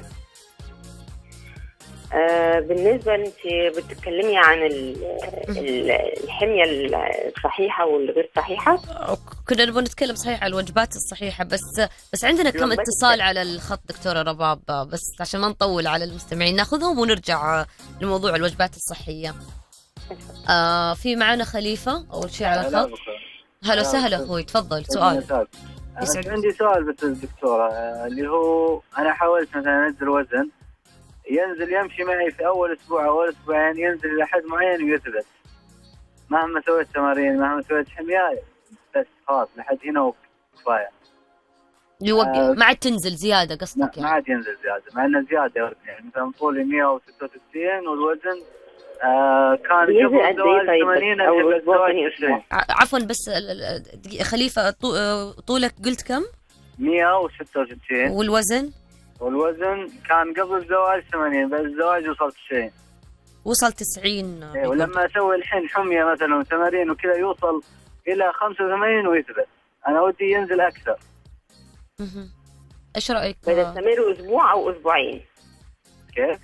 آه بالنسبة انت بتتكلمي عن الحمية الصحيحة والغير صحيحة، كنا نبغى نتكلم صحيح عن الوجبات الصحيحة، بس بس عندنا كم اتصال على الخط دكتورة رباب، بس عشان ما نطول على المستمعين ناخذهم ونرجع لموضوع الوجبات الصحية. آه في معنا خليفة أول شيء على الخط. هلا وسهلا أخوي، تفضل سؤال. عندي سؤال بس الدكتورة، اللي هو أنا حاولت مثلا أنزل وزن، ينزل يمشي معي في أول أسبوع أو أول أسبوعين ينزل إلى حد معين ويثبت، مهما سويت تمارين مهما سويت حمية بس خلاص لحد هنا كفايه. يوقف آه، ما عاد تنزل زياده قصدك ما يعني. عاد ينزل زياده، مع انه زياده وزن. يعني مثلا طولي مية وستة وستين والوزن آه كان بينزل قبل قد الزواج ايه طيب؟ ثمانين، او قبل اسبوع الزواج ثاني تسعين. اسبوع. ع- عفوا بس ال- ال- دقيقة، خليفه طو- آه، طولك قلت كم؟ مية وستة وستين والوزن والوزن كان قبل الزواج ثمانين، بعد الزواج وصل تسعين. وصل تسعين. إيه، ولما اسوي الحين حميه مثلا وتمارين وكذا يوصل الى خمسة وثمانين ويثبت. انا ودي ينزل اكثر. مهم. ايش رايك؟ بيستمر اسبوع او اسبوعين؟ كيف؟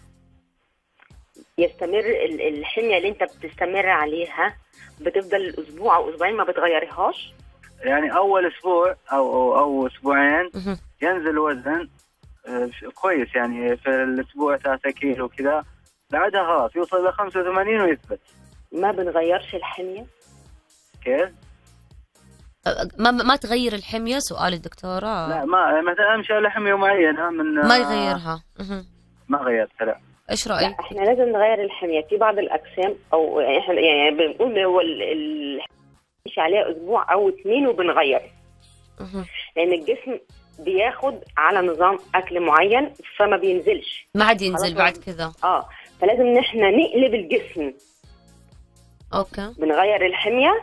يستمر ال- الحميه اللي انت بتستمر عليها بتفضل اسبوع او اسبوعين ما بتغيرهاش؟ يعني اول اسبوع او او, أو اسبوعين مهم. ينزل وزن آه، كويس، يعني في الاسبوع ثلاثة كيلو كذا، بعدها خلاص يوصل الى خمسة وثمانين ويثبت. ما بنغيرش الحميه؟ كيف؟ ما ما تغير الحميه؟ سؤال الدكتوره. لا، ما مثلا امشي على حميه معينه من ما يغيرها. مهم. ما غيرت. لا ايش لا رايك؟ احنا لازم نغير الحميه في بعض الاجسام، او يعني احنا يعني بنقول هو ال- ال- ماشي عليها اسبوع او اثنين وبنغير، مهم. لان الجسم بياخد على نظام اكل معين فما بينزلش. ما عاد ينزل خلاص. بعد كذا. اه فلازم ان احنا نقلب الجسم، اوكي. بنغير الحميه.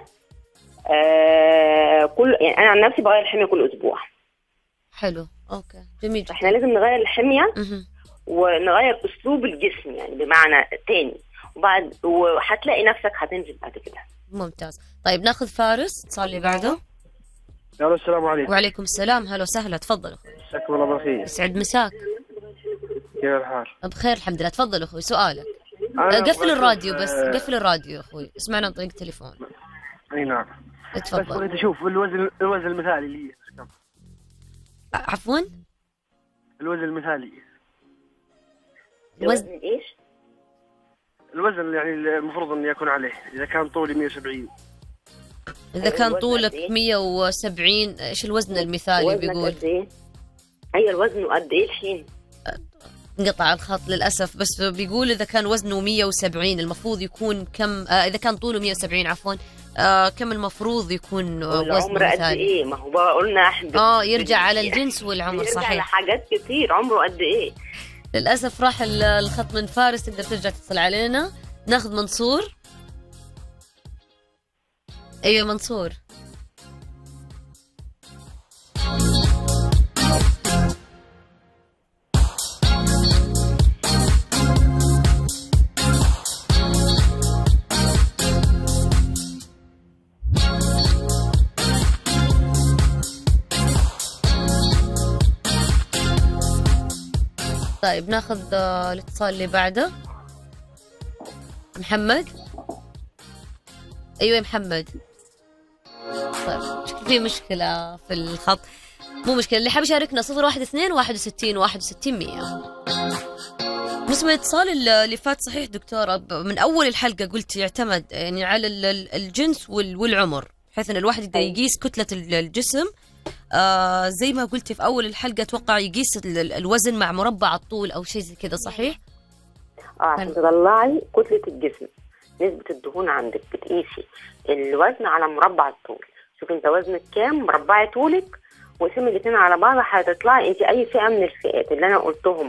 آه كل يعني انا عن نفسي بغير الحميه كل اسبوع. حلو. اوكي جميل جدا. احنا لازم نغير الحميه مهم. ونغير اسلوب الجسم يعني بمعنى تاني، وبعد وهتلاقي نفسك هتنزل بعد كده. ممتاز. طيب ناخذ فارس اتصال اللي بعده. الو السلام عليكم. وعليكم السلام، هلا وسهلا، تفضل اخوي. مساكم الله بالخير. يسعد مساك. كيف الحال؟ بخير الحمد لله، تفضل اخوي سؤالك. أنا قفل أبغى الراديو أشوف، بس، آه، قفل الراديو اخوي، اسمعنا عن طريق التليفون. اي نعم. بس تفضل. بغيت اشوف الوزن الوزن المثالي لي كم؟ عفوا؟ الوزن المثالي. وزن الوزن ايش؟ الوزن يعني المفروض اني اكون عليه اذا كان طولي مية وسبعين. اذا كان الوزن طولك قد إيه؟ مية وسبعين ايش الوزن المثالي وزنك بيقول؟ قد ايه؟ ايوه الوزن قد ايه الحين؟ انقطع الخط للاسف، بس بيقول اذا كان وزنه مية وسبعين المفروض يكون كم، آه اذا كان طوله مية وسبعين عفوا، آه كم المفروض يكون آه وزنه العمر قد مثالي؟ ايه؟ ما هو بقى قلنا احنا اه يرجع على الجنس والعمر. يرجع صحيح. لحاجات كتير. عمره قد ايه؟ للاسف راح ال- الخط من فارس، تقدر ترجع تتصل علينا. ناخذ منصور. ايوه منصور. طيب ناخذ آه، الاتصال اللي بعده. محمد. ايوه يا محمد. طيب شكل في مشكلة في الخط. مو مشكلة، اللي حاب يشاركنا صفر واحد اثنين واحد وستين واحد وستين مية. بالنسبة للاتصال اللي فات صحيح دكتورة، من أول الحلقة قلت يعتمد يعني على ال- ال- الجنس وال- والعمر، بحيث أن الواحد يقدر يقيس كتلة ال- الجسم. آه زي ما قلتي في أول الحلقة، أتوقع يقيس ال- ال- الوزن مع مربع الطول أو شيء زي كذا، صحيح؟ اه عشان تطلعي كتلة الجسم، نسبة الدهون عندك بتقيسي الوزن على مربع الطول. شوفي انت وزنك كام، مربعي طولك، وقسمي الاثنين على بعض هتطلعي انت اي فئة من الفئات اللي انا قلتهم.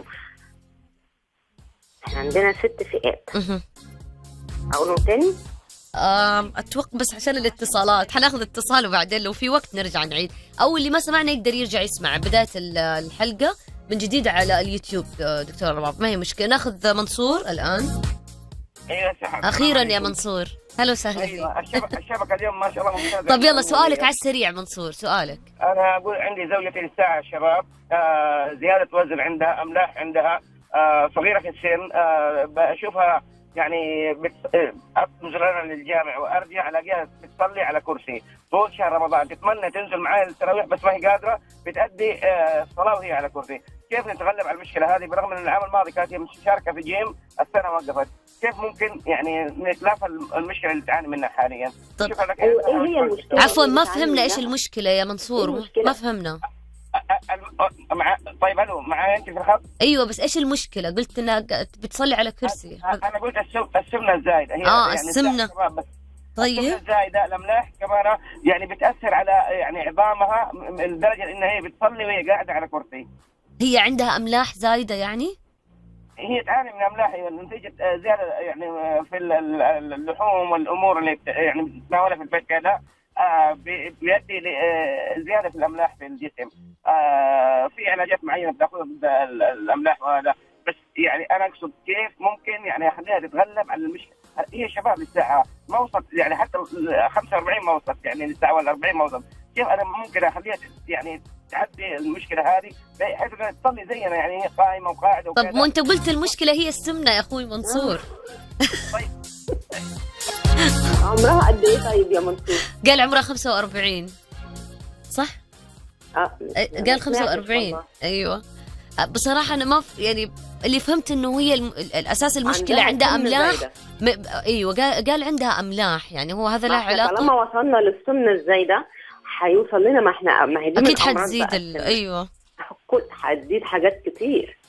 احنا عندنا ست فئات. مه. اقولهم تاني؟ آم، اتوقع بس عشان الاتصالات حناخذ اتصال وبعدين لو في وقت نرجع نعيد، او اللي ما سمعنا يقدر يرجع يسمع بداية ال- الحلقة من جديد على اليوتيوب. آه، دكتور رباب ما هي مشكلة. ناخذ منصور الآن. ايوه سحب. أخيرا يا منصور، هلا وسهلا فيك. ايوه الشبكه الشبكه اليوم ما شاء الله ممتازه. طب يلا سؤالك على السريع منصور، سؤالك. انا اقول عندي زوجتي للساعه الشباب، آه زياده وزن عندها، املاح عندها، آه صغيره في السن، آه بشوفها يعني بت... آه، انزل انا للجامع وارجع الاقيها بتصلي على كرسي طول شهر رمضان، تتمنى تنزل معي التراويح بس ما هي قادره، بتأدي آه الصلاه وهي على كرسي. كيف نتغلب على المشكله هذه برغم ان العام الماضي كانت هي مشاركه في جيم، السنه وقفت؟ كيف ممكن يعني نتلافى المشكله اللي تعاني منها حاليا؟ طب شكرا لك. ايوه ايه هي المشكلة؟ عفوا ما اللي فهمنا ايش بتعاني المشكلة يا منصور، إيه المشكلة؟ ما فهمنا. مع... طيب الو معايا انت في الخط؟ ايوه بس ايش المشكلة؟ قلت انها ق- بتصلي على كرسي. انا قلت السم... السمنه الزايده هي آه، يعني السمنة. الشباب بس طيب الزايده الاملاح كمان يعني بتاثر على يعني عظامها لدرجه انها هي بتصلي وهي قاعده على كرسي. هي عندها املاح زايده يعني؟ هي تعاني من املاح نتيجه زياده يعني في اللحوم والامور اللي يعني بتتناولها في البيت كذا بيؤدي لزياده في الاملاح في الجسم. في علاجات معينه بتاخذها ضد الاملاح وهذا، بس يعني انا اقصد كيف ممكن يعني اخليها تتغلب على المشكله. هي شباب لسه ما وصلت يعني حتى خمسة وأربعين ما وصلت يعني لسه ولا أربعين ما وصلت، كيف انا ممكن اخليها يعني تعدي المشكله هذه بحيث انها تصلي زينا يعني هي قائمه وقاعده وكذا. طب مو انت قلت المشكله هي السمنه يا اخوي منصور. طيب عمرها قد ايه طيب يا منصور؟ قال عمرها خمسة وأربعين صح؟ اه قال خمسة وأربعين ايوه. بصراحه انا ما يعني اللي فهمت انه هي الم... الاساس المشكله عندها, عندها املاح م... ايوه قال... قال عندها املاح، يعني هو هذا له علاقه. طالما وصلنا للسمنه الزايده حيوصل لنا، ما احنا ما هي دي اكيد حتزيد ال... ايوه كل حتزيد حاجات كتير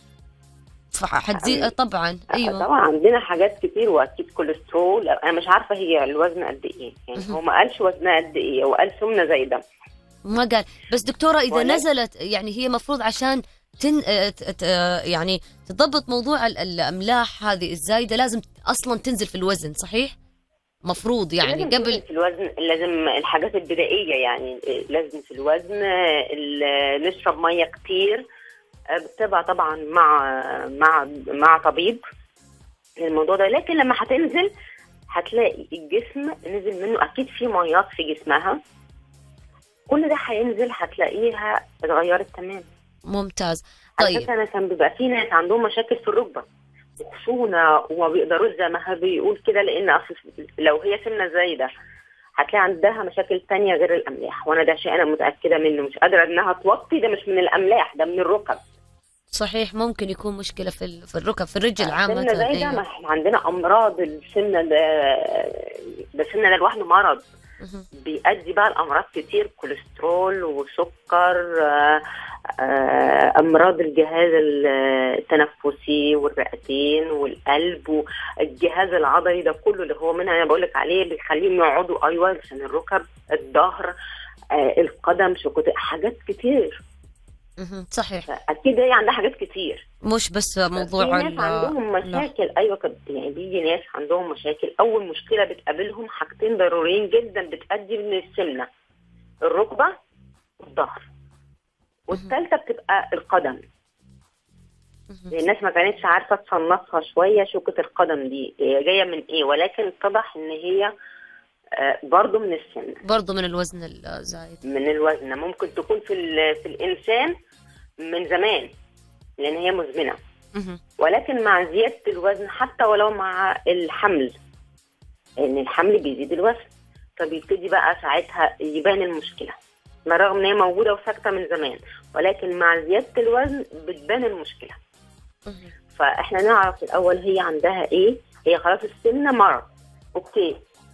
حتزيد طبعا. ايوه طبعا عندنا حاجات كتير واكيد كوليسترول. انا مش عارفه هي الوزن قد ايه يعني، هو ما قالش وزنها قد ايه، هو قال سمنه زايده ما قال. بس دكتوره اذا نزلت يعني هي مفروض عشان تن... يعني تضبط موضوع الاملاح هذه الزايده لازم اصلا تنزل في الوزن صحيح؟ مفروض يعني لازم قبل في الوزن، لازم الحاجات البدائيه يعني لازم في الوزن، نشرب ميه كتير، بتتابع طبعا مع مع مع طبيب للموضوع ده. لكن لما هتنزل هتلاقي الجسم نزل منه اكيد في ميات في جسمها، كل ده هينزل هتلاقيها اتغيرت تمام. ممتاز. طيب طيب انا كان بيبقى في ناس عندهم مشاكل في الركبه وخشونه وما بيقدروش زي ما بيقول كده، لان اصل لو هي سمنه زايده هتلاقي عندها مشاكل تانية غير الاملاح، وانا ده شيء انا متاكده منه، مش قادره انها توطي، ده مش من الاملاح ده من الركب. صحيح ممكن يكون مشكله في في الركب في الرجل عامه. السمنه زايده أيوة. ما احنا عندنا امراض السمنه ده ده السمنه ده لوحده مرض بيؤدي بقى الامراض كتير، كوليسترول وسكر، امراض الجهاز التنفسي والرئتين والقلب والجهاز العضلي ده كله اللي هو منها انا بقول لك عليه بيخليهم يقعدوا ايوه عشان الركب، الظهر، القدم، شكوت، حاجات كتير. صحيح اكيد هي عندها حاجات كتير، مش بس موضوع في ناس عندهم مشاكل لا. ايوه كده يعني بيجي ناس عندهم مشاكل، اول مشكله بتقابلهم حاجتين ضروريين جدا بتؤدي من السمنه، الركبه والظهر، والثالثه بتبقى القدم. الناس ما كانتش عارفه تصنفها شويه شوكه القدم دي هي جايه من ايه، ولكن اتضح ان هي برضه من السمنه، برضه من الوزن الزايد، من الوزن. ممكن تكون في في الانسان من زمان لان هي مزمنه، ولكن مع زياده الوزن حتى ولو مع الحمل، ان الحمل بيزيد الوزن فبيبتدي بقى ساعتها يبان المشكله، ما رغم ان هي موجوده وساكته من زمان، ولكن مع زياده الوزن بتبان المشكله. فاحنا نعرف الاول هي عندها ايه، هي خلاص السمنه مرض اوكي،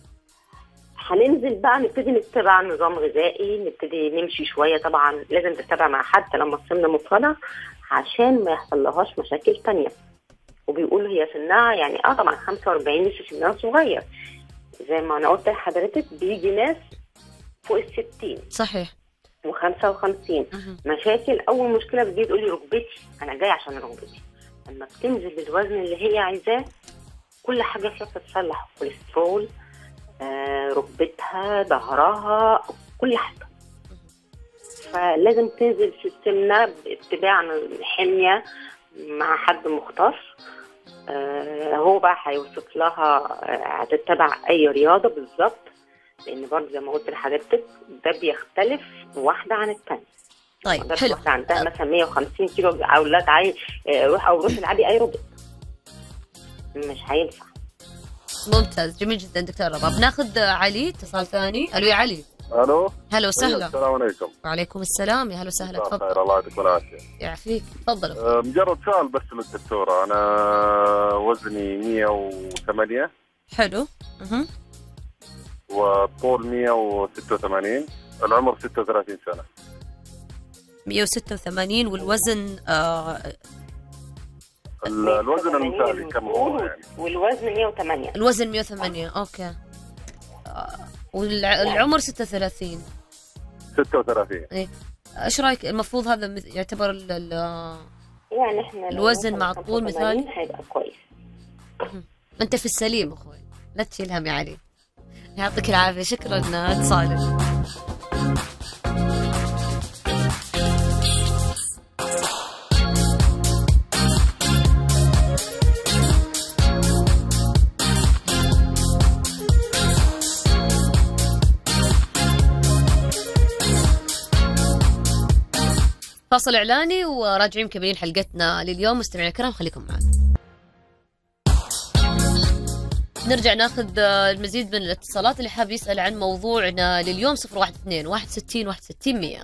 هننزل بقى نبتدي نتبع نظام غذائي، نبتدي نمشي شويه، طبعا لازم تتبع مع حد لما السمنه مفرطه عشان ما يحصلهاش مشاكل تانية. وبيقولوا هي سنها يعني اه طبعا خمسة وأربعين لسه سنها صغير، زي ما انا قلت لحضرتك بيجي ناس فوق الستين صحيح وخمسة وخمسين مشاكل. اول مشكله بتجي تقول لي ركبتي، انا جاي عشان ركبتي. لما بتنزل بالوزن اللي هي عايزاه كل حاجه فيها بتتصلح، كوليسترول، آه، ركبتها، ظهرها، كل حاجه. فلازم تنزل في السمنه باتباع حميه مع حد مختص، آه، هو بقى هيوصف لها هتتبع اي رياضه بالظبط، لان برضه زي ما قلت لحضرتك ده بيختلف واحده عن الثانيه. طيب حلو. واحده عندها مثلا مية وخمسين كيلو او لا تعالي روح او روح العبي ايروبيك، مش هينفع. ممتاز جميل جدا دكتور رباب. ناخذ علي اتصال ثاني. الو يا علي. الو هلا وسهلا. السلام عليكم. وعليكم السلام، يا هلا وسهلا، تفضل. خير الله يعطيك العافيه. يعافيك تفضل. أه مجرد سؤال بس للدكتوره، انا وزني مية وثمانية. حلو. اها. والطول مية وستة وثمانين، العمر ستة وثلاثين سنه. مية وستة وثمانين والوزن آه الوزن المثالي كم هو يعني؟ والوزن مية وثمانية. الوزن مية وثمانية اوكي. والعمر ستة وثلاثين. ستة وثلاثين. ايه ايش رايك؟ المفروض هذا يعتبر ال ال يعني احنا الوزن مع الطول مثالي؟ هيبقى كويس. انت في السليم اخوي، لا تشيل هم يا علي. يعطيك العافيه، شكرا اتصالك. فاصل إعلاني وراجعين مكملين حلقتنا لليوم. مستمعينا الكرام خليكم معنا. نرجع ناخذ المزيد من الاتصالات. اللي حاب يسأل عن موضوعنا لليوم صفر واحد اثنين واحد ستين واحد ستين مية.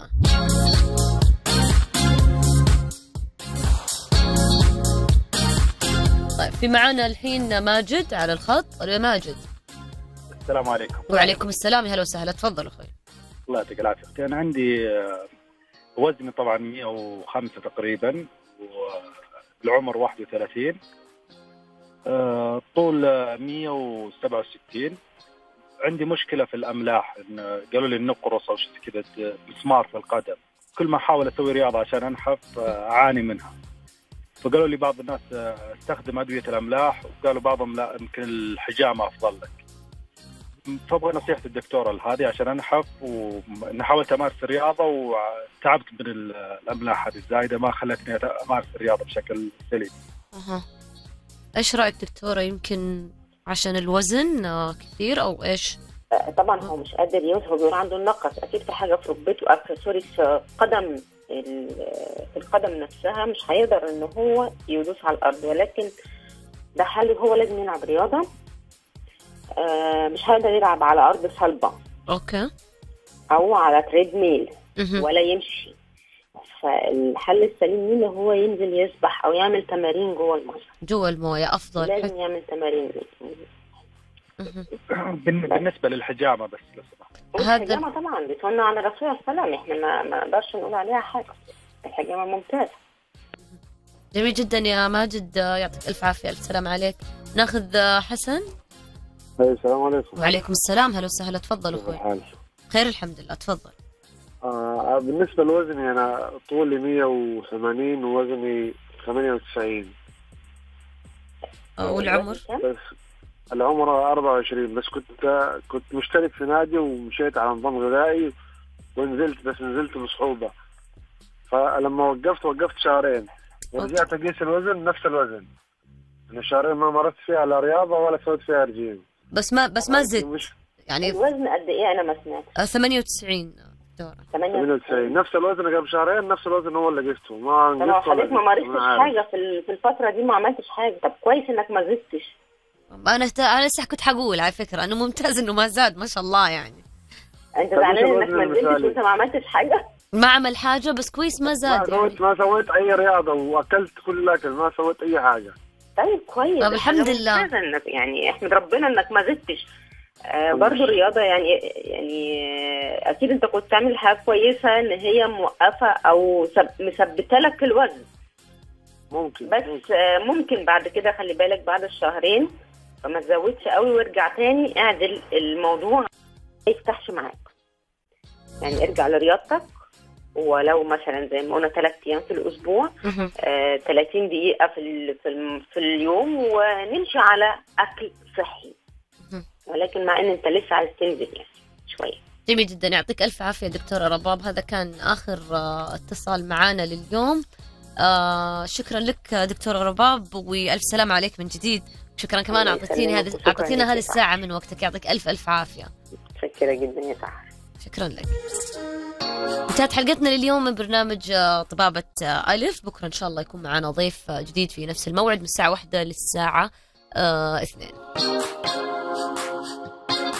طيب في معنا الحين ماجد على الخط. يا ماجد. السلام عليكم. وعليكم السلام، يا هلا وسهلا، تفضل اخوي. الله يعطيك العافيه. اختي انا عندي وزني طبعا مئة وخمسة تقريبا، والعمر واحد وثلاثين، طول مئة وسبعة وستين. عندي مشكله في الاملاح، إن قالوا لي النقرص او شيء كذا مسمار في القدم. كل ما احاول اسوي رياضه عشان انحف اعاني منها. فقالوا لي بعض الناس استخدم ادويه الاملاح، وقالوا بعضهم لا يمكن الحجامه افضل لك. فابغى نصيحه الدكتوره هذه عشان انحف، وان حاولت امارس الرياضه وتعبت من الاملاح هذه الزايده، ما خلتني امارس الرياضه بشكل سليم. اها ايش رايك دكتوره؟ يمكن عشان الوزن كثير او ايش؟ طبعا هو مش قادر يوزن، هو بيقول عنده النقص، اكيد في حاجه في ركبته، سوري في قدم، في القدم نفسها مش هيقدر ان هو يدوس على الارض، ولكن ده حل. هو لازم يلعب رياضه، آه مش هيقدر يلعب على ارض صلبه اوكي او على تريد ميل ولا يمشي. فالحل السليم ان هو ينزل يسبح او يعمل تمارين جوه المويه. جوه المويه افضل، لازم حت... يعمل تمارين. بالنسبه للحجامه بس لو سمحت. هذا الحجامه طبعا بتمنع على الرسول عليه السلام، احنا ما ما نقدرش نقول عليها حاجه. الحجامه ممتازه. جميل جدا يا ماجد، يعطيك الف عافيه، الف سلام عليك. ناخذ حسن. السلام عليكم. وعليكم السلام، هلا وسهلا، تفضل اخوي. خير الحمد لله، تفضل. آه بالنسبه لوزني انا طولي مئة وثمانين ووزني ثمانية وتسعين. آه والعمر؟ بس العمر أربعة وعشرين، بس كنت كنت مشترك في نادي ومشيت على نظام غذائي ونزلت، بس نزلت بصعوبه. فلما وقفت وقفت شهرين ورجعت اقيس الوزن نفس الوزن. انا شهرين ما مرت فيها لا رياضه ولا سويت فيها رجيم. بس ما بس ما زدت يعني. الوزن قد ايه؟ انا ما سمعت. ثمانية وتسعين دكتوره. ثمانية وتسعين نفس الوزن قبل شهرين، نفس الوزن هو اللي قسته. ما نقصته. حضرتك ما مارستش حاجه في في الفتره دي، ما عملتش حاجه. طب كويس انك ما زدتش. انا انا لسه كنت حقول على فكره انه ممتاز انه ما زاد ما شاء الله يعني. انت زعلان انك ما نزلتش وانت ما عملتش حاجه؟ ما عمل حاجه بس كويس ما زاد. ما سويت يعني. ما سويت اي رياضه واكلت كل الاكل، ما سويت اي حاجه. طيب كويس. طب الحمد لله. يعني احمد ربنا انك ما زدتش. آه برضو الرياضه يعني يعني آه اكيد انت كنت تعمل حاجه كويسه ان هي موقفه او مثبته لك الوزن. ممكن بس ممكن. آه ممكن بعد كده خلي بالك بعد الشهرين فما تزودش قوي وارجع تاني اعدل الموضوع، ما يفتحش معاك. يعني ارجع لرياضتك، ولو مثلا زي ما قلنا ثلاث ايام في الاسبوع، آه ثلاثين دقيقه في في, في اليوم، ونمشي على اكل صحي. ولكن مع ان انت لسه عايز تنزل يعني شويه. جميل جدا، يعطيك الف عافيه دكتوره رباب. هذا كان اخر آه اتصال معانا لليوم. آه شكرا لك دكتوره رباب، والف سلام عليك من جديد. شكرا كمان اعطيتيني هذه اعطيتينا هذه الساعه من وقتك، يعطيك الف الف عافيه. متشكره جدا يا سحر. شكرا لك. انتهت حلقتنا لليوم من برنامج طبابة ألف. بكرة إن شاء الله يكون معنا ضيف جديد في نفس الموعد من الساعة واحدة للساعة اثنين.